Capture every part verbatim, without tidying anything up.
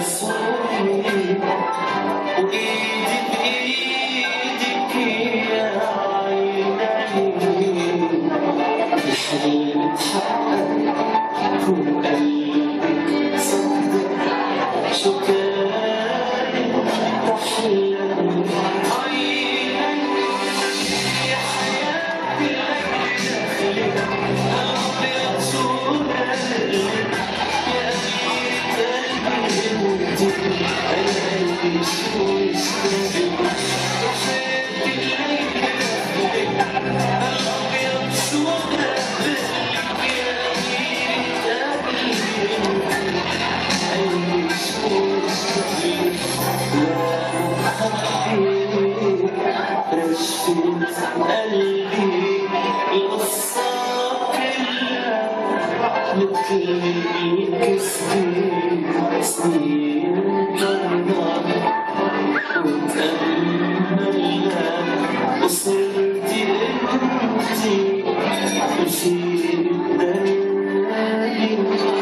صوتي وإيدي بإيدك يا عيني الحلم اتحقق وقلبك صدق شو كان أحلم عينك يا حياتي لك أبيض صورتك يا أميرة قلبي أنا قلبي شو يشتغل وحياتي لك الأبيض صورتك يا أميرة قلبي قلبي شو يشتغل رشفت قلبي القصة كلها مثل الكسبين سنين طرنا وتأملنا وصرتي انتي وشي بدالي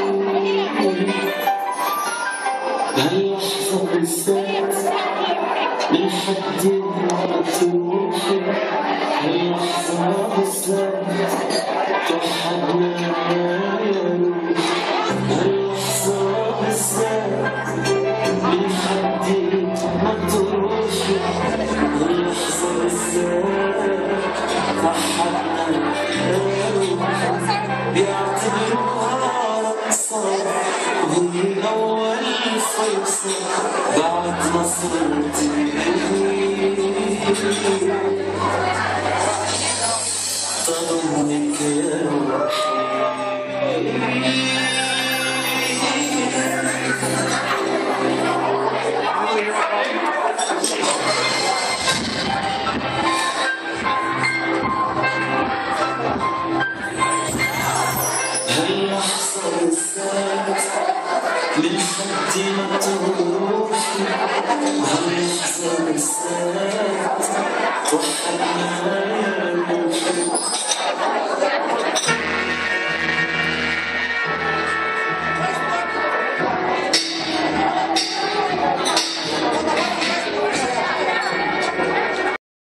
بهاللحظة بالذات من حد ما تروحي هاللحظة بالذات توحدنا يا روح هاللحظة بالذات من حد ما تروحي هاللحظة بالذات توحدنا يا روح بيعتبروها رقصة وهي أول فيصل بعد ما صرتي طلبك يا روحي هاللحظة بالذات من حد ما تروحي هاللحظة بالذات توحدنا يا